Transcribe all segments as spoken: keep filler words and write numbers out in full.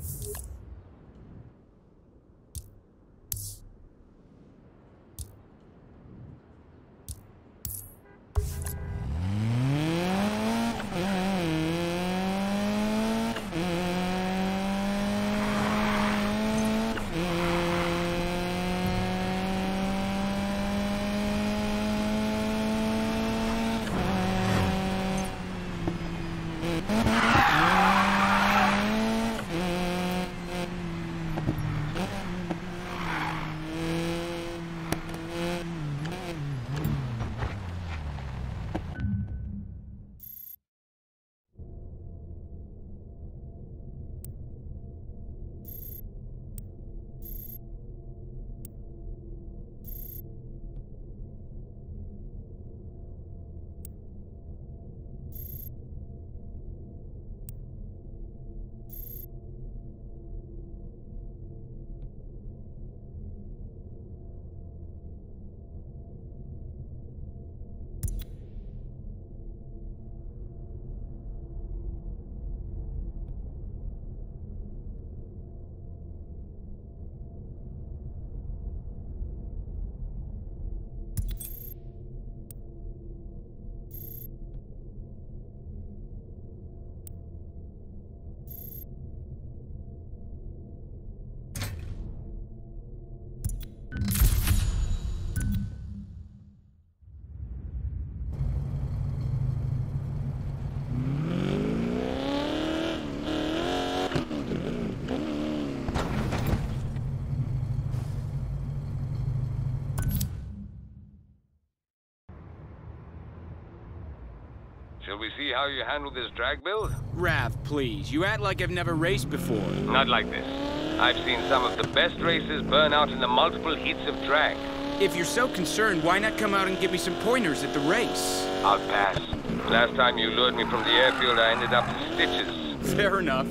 Shall we see how you handle this drag build? Rav, please. You act like I've never raced before. Not like this. I've seen some of the best races burn out in the multiple heats of drag. If you're so concerned, why not come out and give me some pointers at the race? I'll pass. Last time you lured me from the airfield, I ended up in stitches. Fair enough.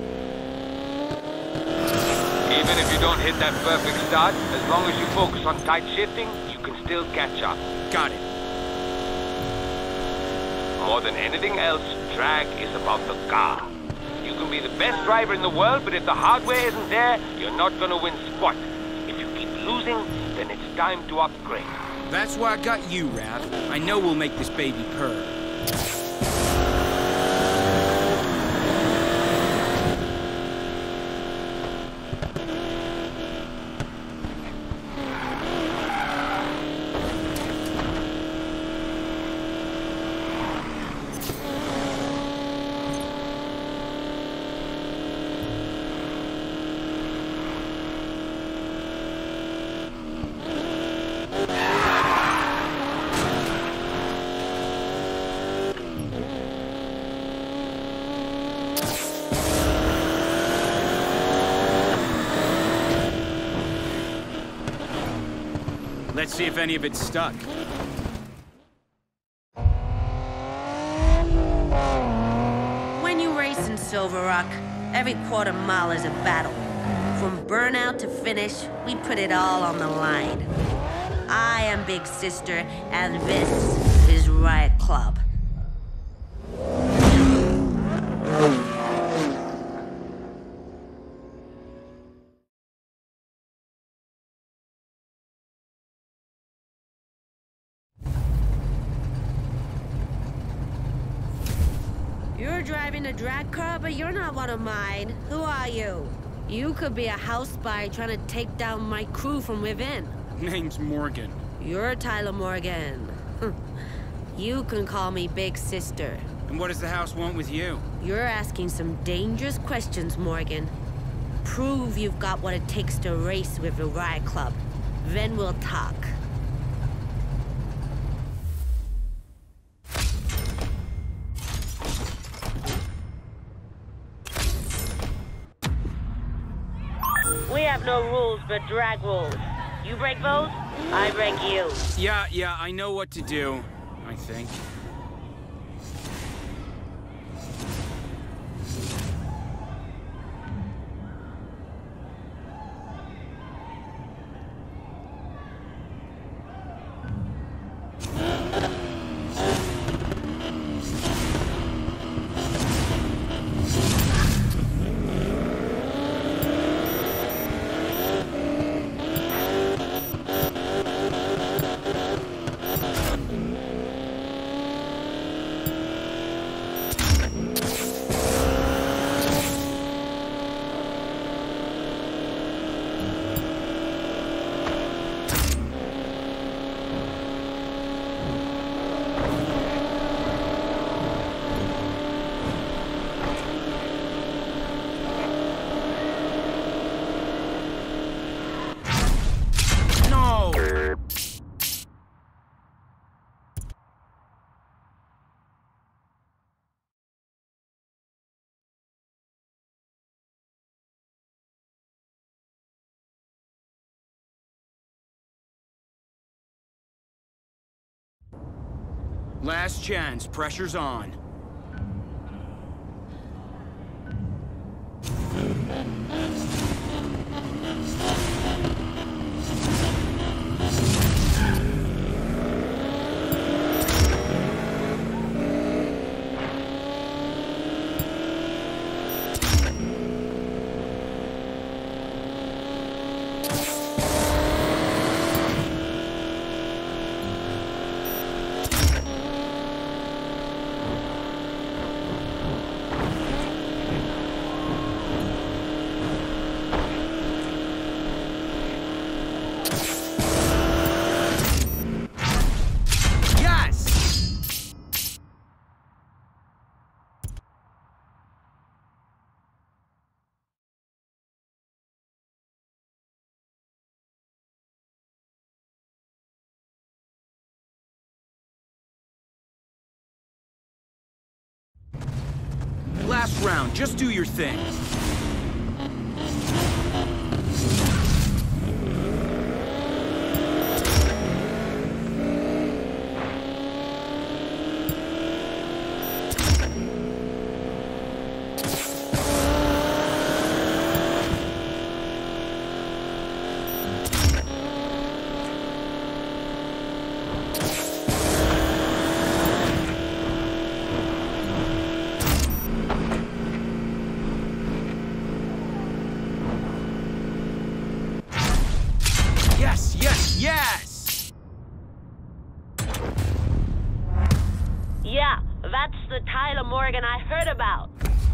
Even if you don't hit that perfect start, as long as you focus on tight shifting, you can still catch up. Got it. More than anything else, drag is about the car. You can be the best driver in the world, but if the hardware isn't there, you're not gonna win squat. If you keep losing, then it's time to upgrade. That's why I got you, Rav. I know we'll make this baby purr. Let's see if any of it's stuck. When you race in Silver Rock, every quarter mile is a battle. From burnout to finish, we put it all on the line. I am Big Sister, and this is Riot Club. You're driving a drag car, but you're not one of mine. Who are you? You could be a house spy trying to take down my crew from within. Name's Morgan. You're Tyler Morgan. You can call me Big Sister. And what does the house want with you? You're asking some dangerous questions, Morgan. Prove you've got what it takes to race with the Riot Club. Then we'll talk. We have no rules but drag rules. You break those, I break you. Yeah, yeah, I know what to do, I think. Last chance, pressure's on. Last round, just do your thing. Yes, yes, yes! Yeah, that's the Tyler Morgan I heard about.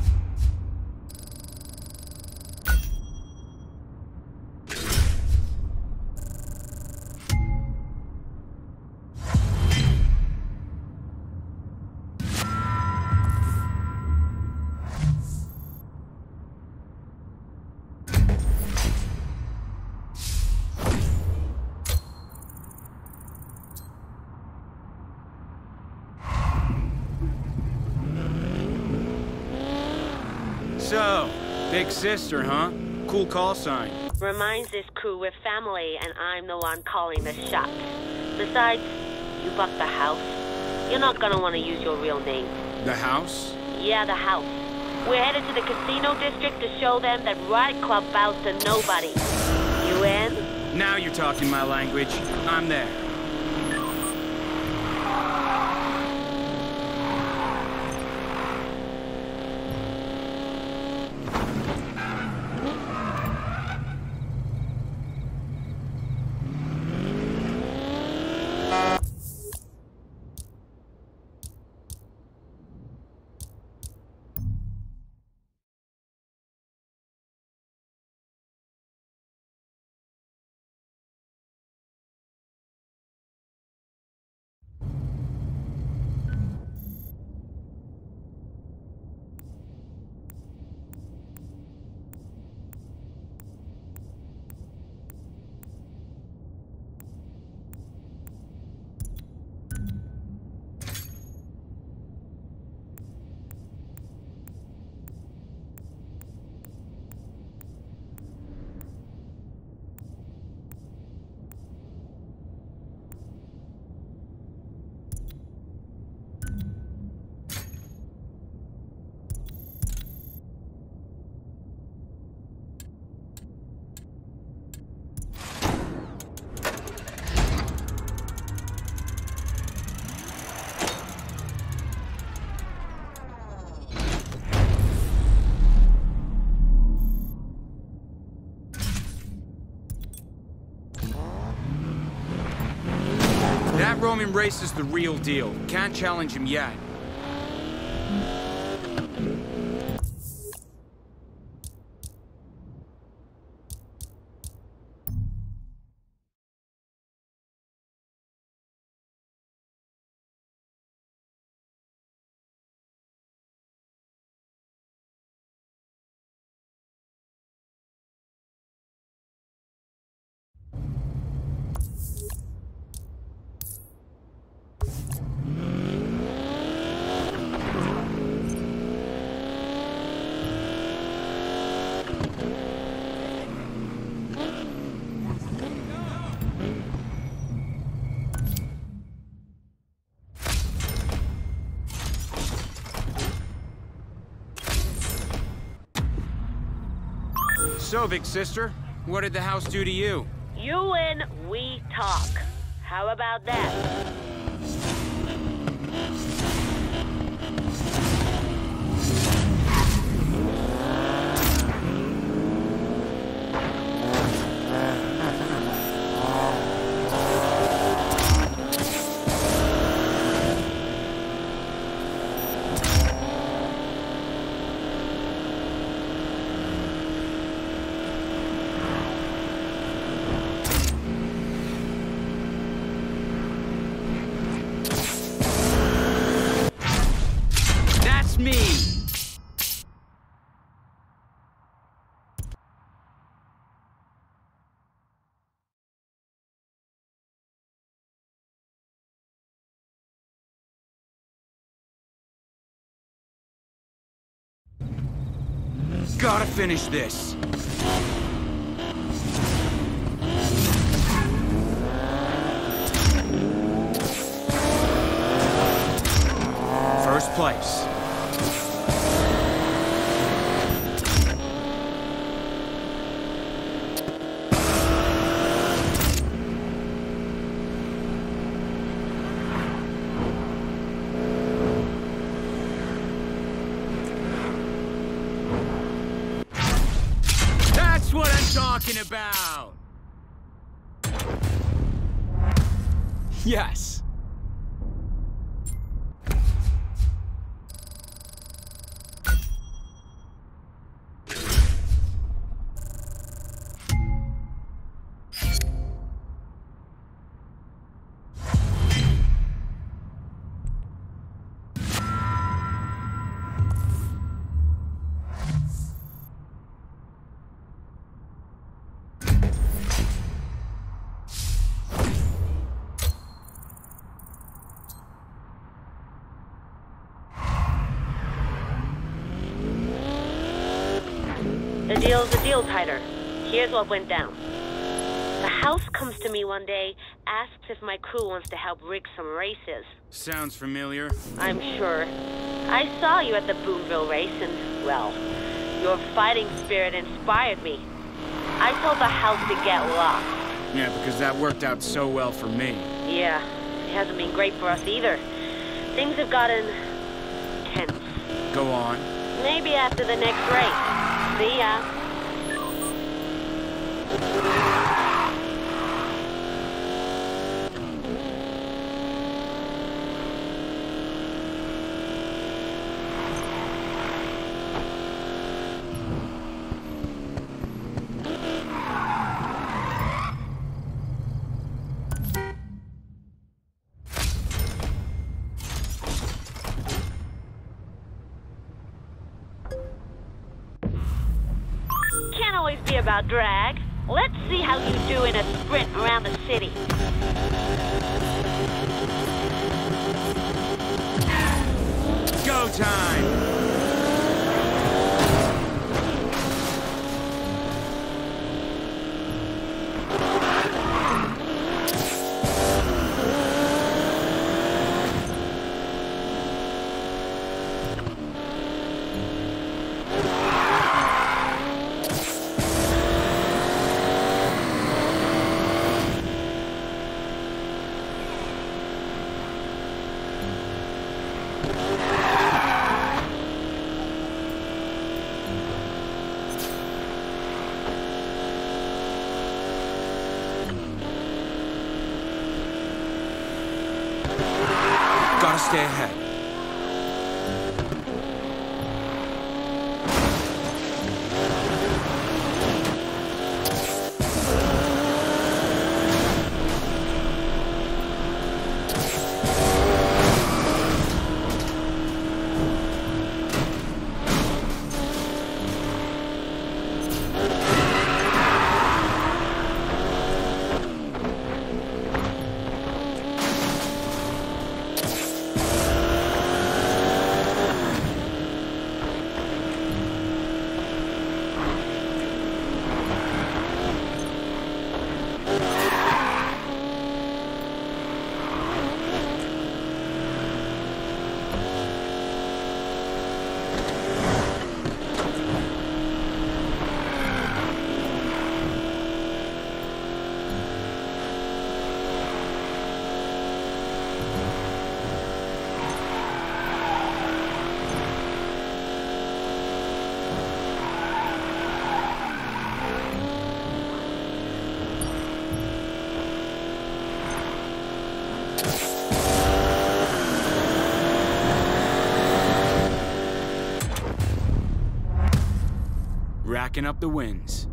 So, big sister, huh? Cool call sign. Reminds this crew we're family and I'm the one calling the shots. Besides, you bought the house. You're not gonna want to use your real name. The house? Yeah, the house. We're headed to the casino district to show them that Riot Club bows to nobody. You in? Now you're talking my language. I'm there. That Roman race is the real deal. Can't challenge him yet. So, big sister, what did the house do to you? You and we talk. How about that? Me! Gotta finish this. First place. That's what I'm talking about! Yes! The deal's a deal, Tighter. Here's what went down. The house comes to me one day, asks if my crew wants to help rig some races. Sounds familiar. I'm sure. I saw you at the Boonville race and, well, your fighting spirit inspired me. I told the house to get lost. Yeah, because that worked out so well for me. Yeah, it hasn't been great for us either. Things have gotten tense. Go on. Maybe after the next race. See ya. Can't always be about drag. Let's see how you do in a sprint around the city. Go time! Gotta stay ahead. racking up the wins.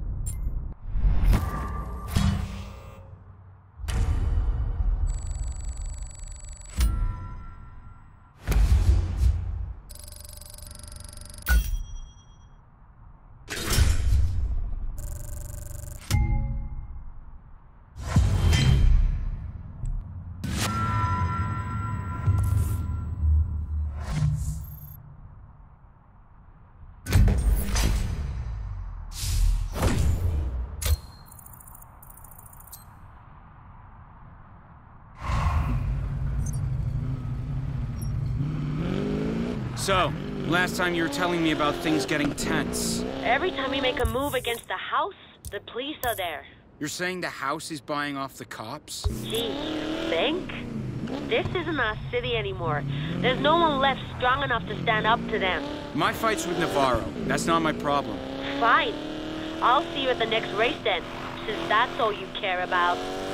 So, last time you were telling me about things getting tense. Every time we make a move against the house, the police are there. You're saying the house is buying off the cops? Gee, you think? This isn't our city anymore. There's no one left strong enough to stand up to them. My fight's with Navarro. That's not my problem. Fine. I'll see you at the next race then, since that's all you care about.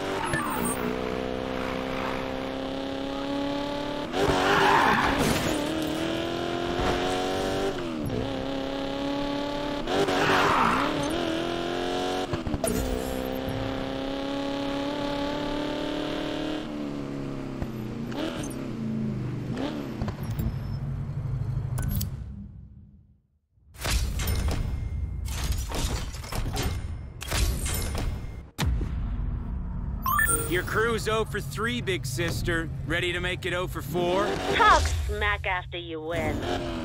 Your crew's zero for three, big sister. Ready to make it zero for four? Talk smack after you win.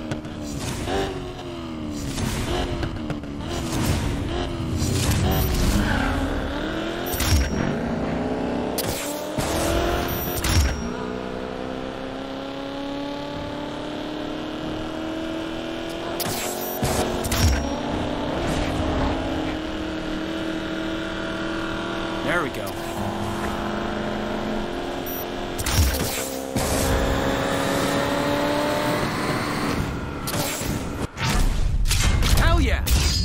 There we go. Hell yeah!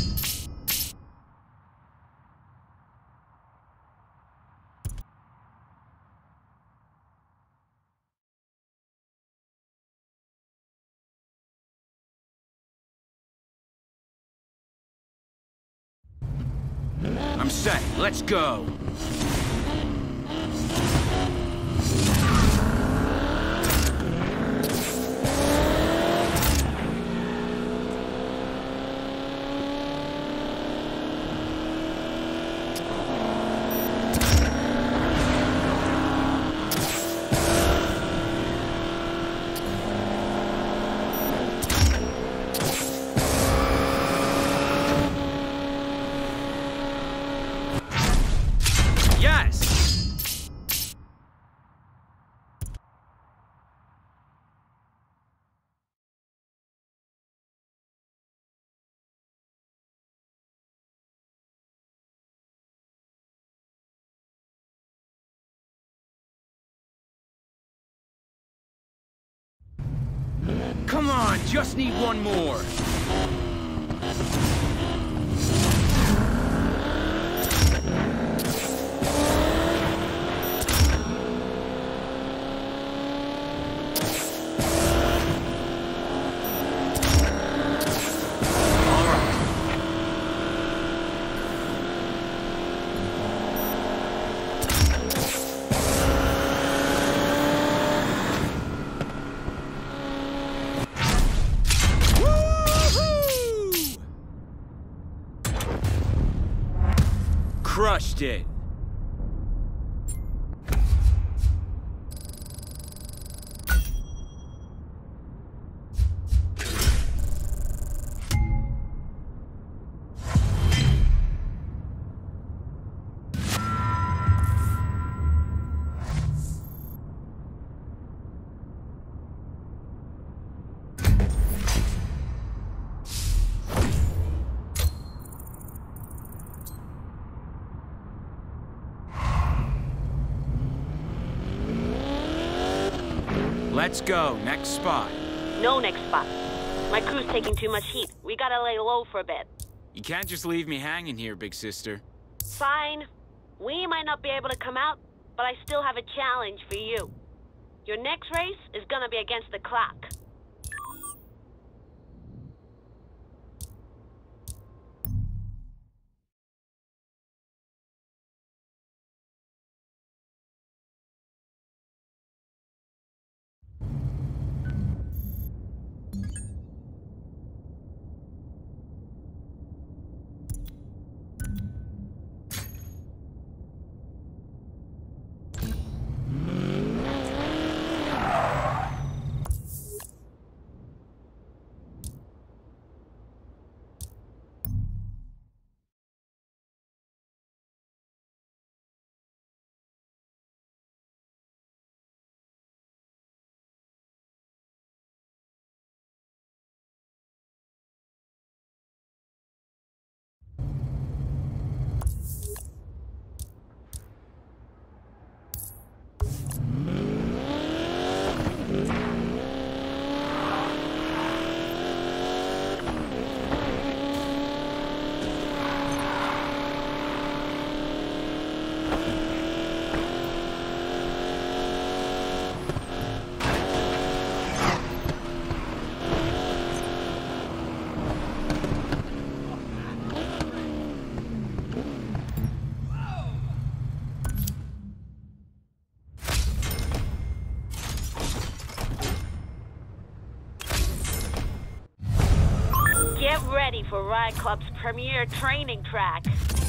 I'm set. Let's go. Yes! Come on, just need one more. Crushed it. Let's go. Next spot. No next spot. My crew's taking too much heat. We gotta lay low for a bit. You can't just leave me hanging here, big sister. Fine. We might not be able to come out, but I still have a challenge for you. Your next race is gonna be against the clock. for Riot Club's premier training track.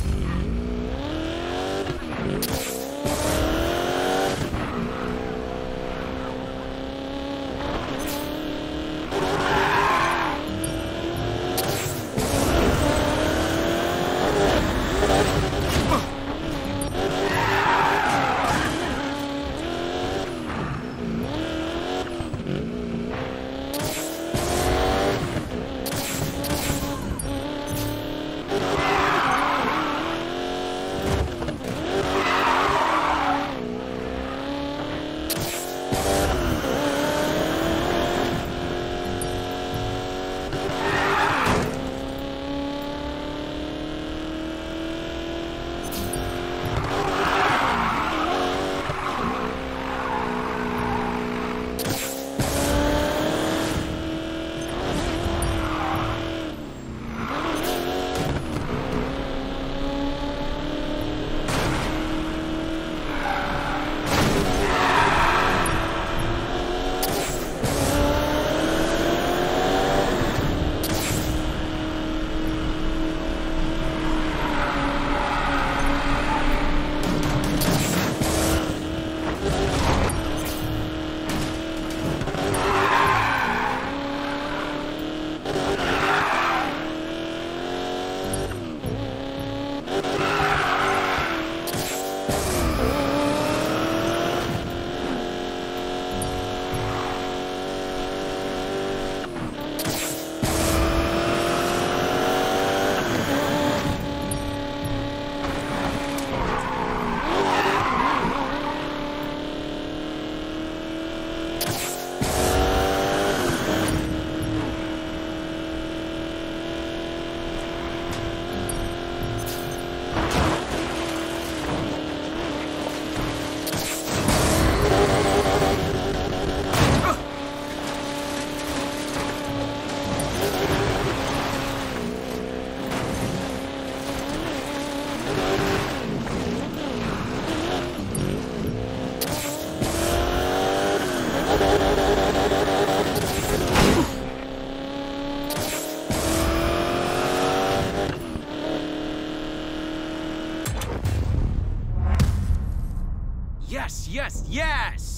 Yes, yes, yes!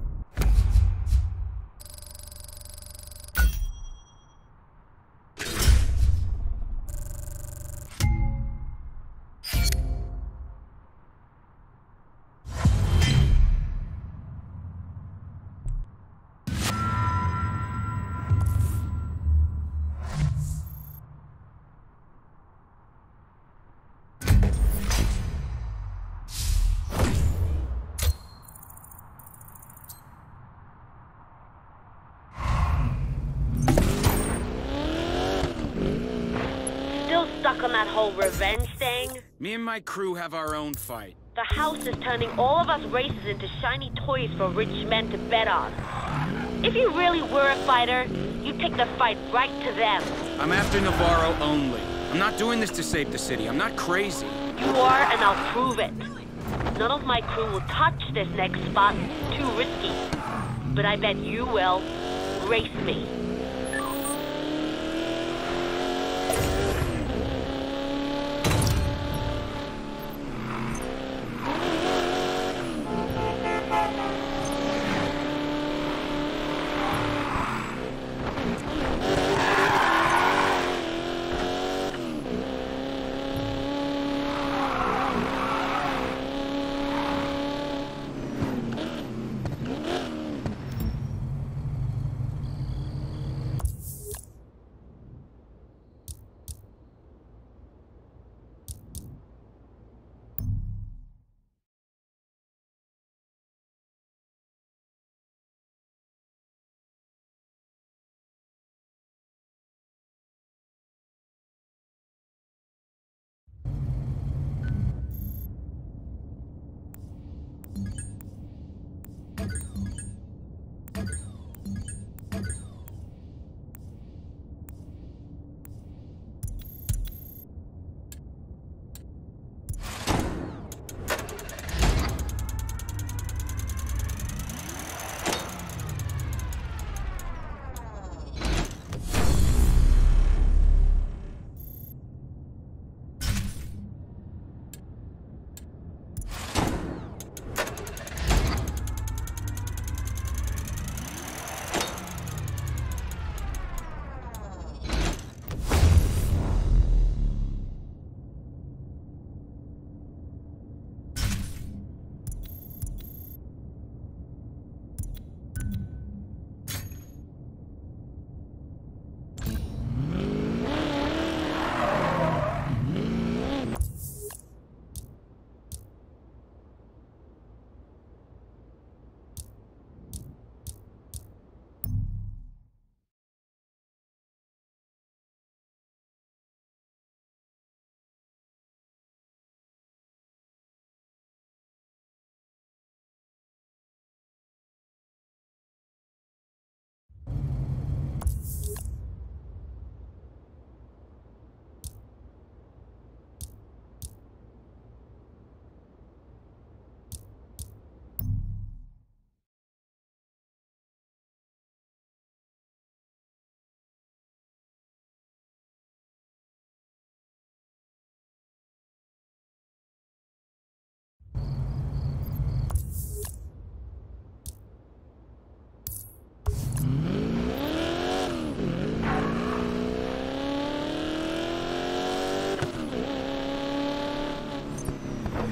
Stuck on that whole revenge thing? Me and my crew have our own fight. The house is turning all of us racers into shiny toys for rich men to bet on. If you really were a fighter, you'd take the fight right to them. I'm after Navarro only. I'm not doing this to save the city. I'm not crazy. You are, and I'll prove it. None of my crew will touch this next spot. Too risky. But I bet you will. Race me.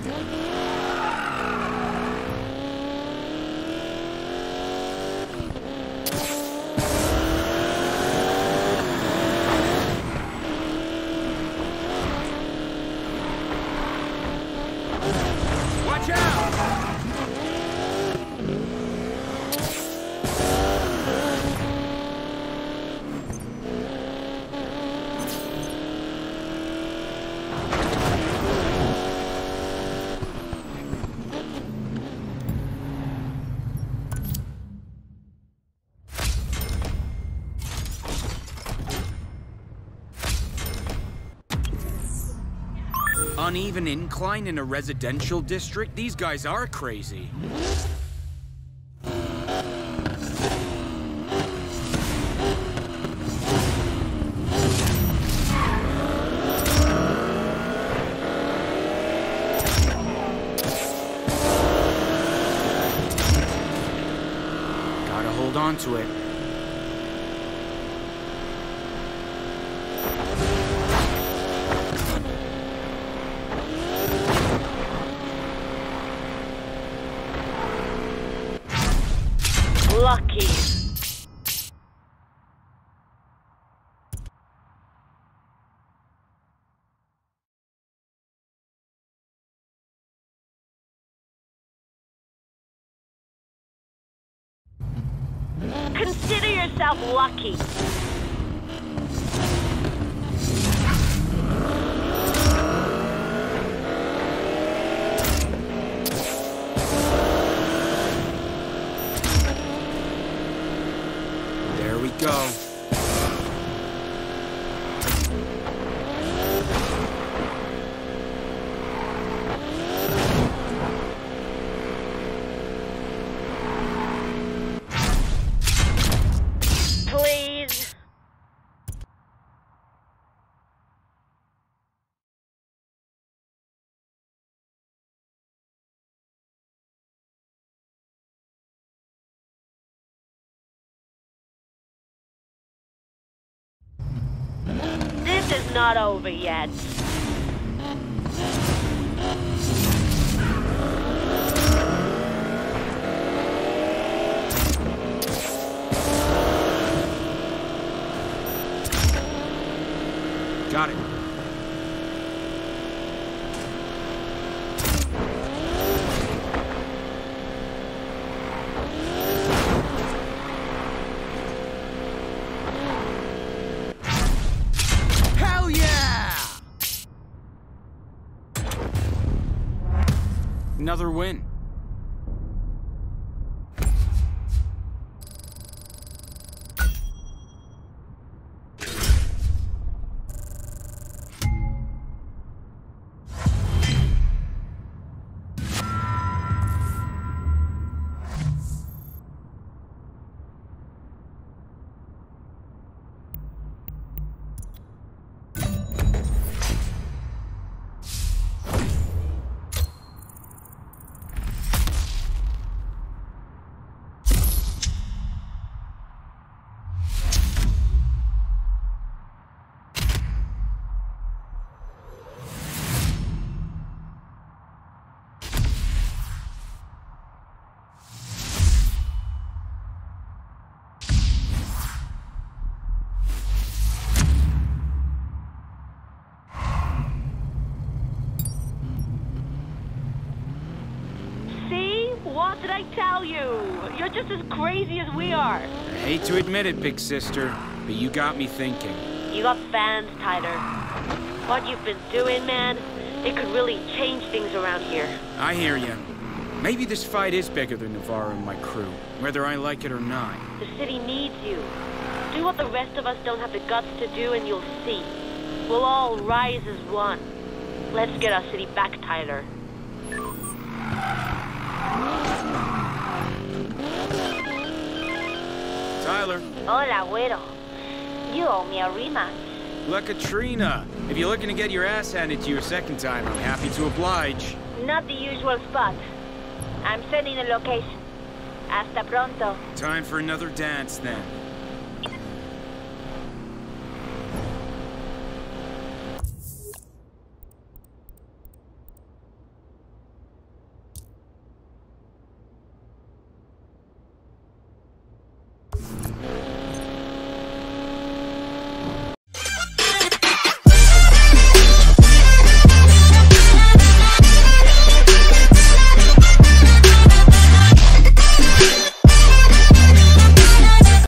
Watch out! Uneven incline in a residential district? These guys are crazy. Gotta hold on to it. Lucky. Consider yourself lucky. There we go. Please. This is not over yet. Got it. Hell yeah! Another win. What did I tell you? You're just as crazy as we are. I hate to admit it, big sister, but you got me thinking. You got fans, Tyler. What you've been doing, man, it could really change things around here. I hear you. Maybe this fight is bigger than Navarro and my crew, whether I like it or not. The city needs you. Do what the rest of us don't have the guts to do and you'll see. We'll all rise as one. Let's get our city back, Tyler. Tyler. Hola, güero. You owe me a rematch. La Katrina. If you're looking to get your ass handed to you a second time, I'm happy to oblige. Not the usual spot. I'm sending a location. Hasta pronto. Time for another dance, then.